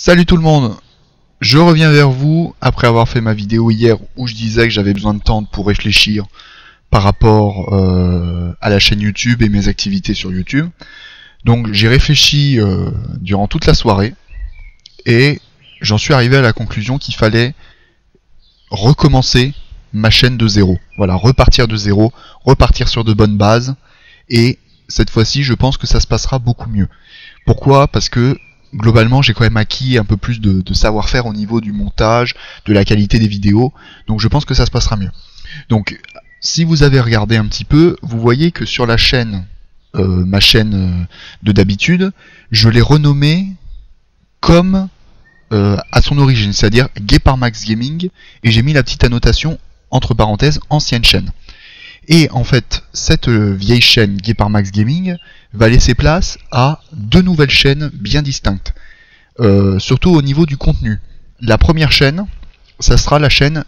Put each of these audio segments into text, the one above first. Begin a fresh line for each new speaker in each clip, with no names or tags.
Salut tout le monde, je reviens vers vous après avoir fait ma vidéo hier où je disais que j'avais besoin de temps pour réfléchir par rapport à la chaîne YouTube et mes activités sur YouTube. Donc j'ai réfléchi durant toute la soirée et j'en suis arrivé à la conclusion qu'il fallait recommencer ma chaîne de zéro. Voilà, repartir de zéro, repartir sur de bonnes bases, et cette fois-ci je pense que ça se passera beaucoup mieux. Pourquoi ? Parce que globalement j'ai quand même acquis un peu plus de savoir-faire au niveau du montage, de la qualité des vidéos, donc je pense que ça se passera mieux. Donc si vous avez regardé un petit peu, vous voyez que sur la chaîne, ma chaîne de d'habitude, je l'ai renommée comme à son origine, c'est-à-dire Geparmax Gaming, et j'ai mis la petite annotation entre parenthèses ancienne chaîne. Et en fait, cette vieille chaîne Geparmax Gaming va laisser place à deux nouvelles chaînes bien distinctes, surtout au niveau du contenu. La première chaîne, ça sera la chaîne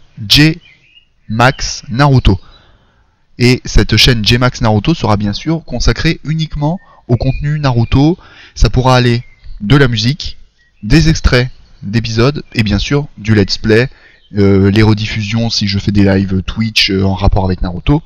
J-Max Naruto. Et cette chaîne J-Max Naruto sera bien sûr consacrée uniquement au contenu Naruto. Ça pourra aller de la musique, des extraits d'épisodes et bien sûr du let's play, les rediffusions si je fais des lives Twitch en rapport avec Naruto.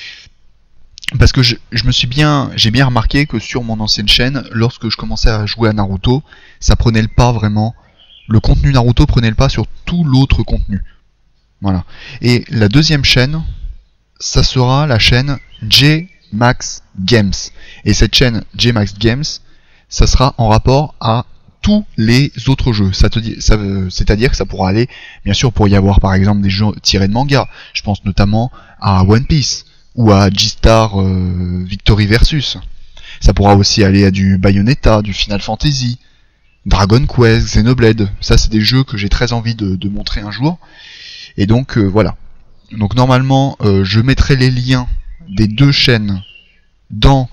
Parce que j'ai bien remarqué que sur mon ancienne chaîne, lorsque je commençais à jouer à Naruto, ça prenait le pas vraiment. Le contenu Naruto prenait le pas sur tout l'autre contenu. Voilà. Et la deuxième chaîne, ça sera la chaîne J-Max Games. Et cette chaîne J-Max Games, ça sera en rapport à tous les autres jeux. C'est-à-dire que ça pourra aller, bien sûr, pour y avoir par exemple des jeux tirés de manga. Je pense notamment à One Piece ou à G-Star Victory Versus. Ça pourra aussi aller à du Bayonetta, du Final Fantasy, Dragon Quest, Xenoblade. Ça, c'est des jeux que j'ai très envie de montrer un jour. Et donc, voilà. Donc normalement, je mettrai les liens des deux chaînes dans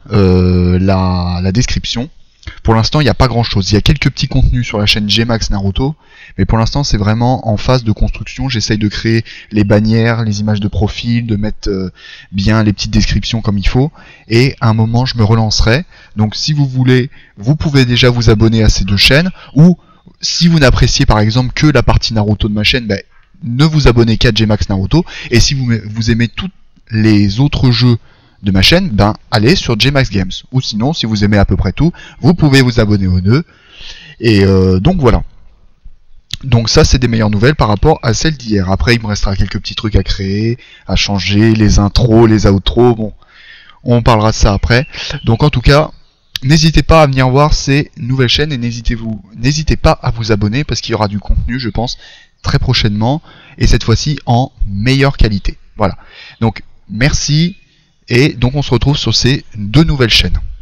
la description. Pour l'instant, il n'y a pas grand chose. Il y a quelques petits contenus sur la chaîne J-Max Naruto, mais pour l'instant, c'est vraiment en phase de construction. J'essaye de créer les bannières, les images de profil, de mettre bien les petites descriptions comme il faut. Et à un moment, je me relancerai. Donc, si vous voulez, vous pouvez déjà vous abonner à ces deux chaînes. Ou si vous n'appréciez par exemple que la partie Naruto de ma chaîne, ben, ne vous abonnez qu'à J-Max Naruto. Et si vous aimez tous les autres jeux de ma chaîne, ben allez sur J-Max Games. Ou sinon, si vous aimez à peu près tout, vous pouvez vous abonner aux deux. Et donc voilà. Donc ça, c'est des meilleures nouvelles par rapport à celles d'hier. Après, il me restera quelques petits trucs à créer, à changer, les intros, les outros. Bon, on parlera de ça après. Donc en tout cas, n'hésitez pas à venir voir ces nouvelles chaînes et n'hésitez pas à vous abonner parce qu'il y aura du contenu, je pense, très prochainement. Et cette fois-ci en meilleure qualité. Voilà. Donc merci. Et donc on se retrouve sur ces deux nouvelles chaînes.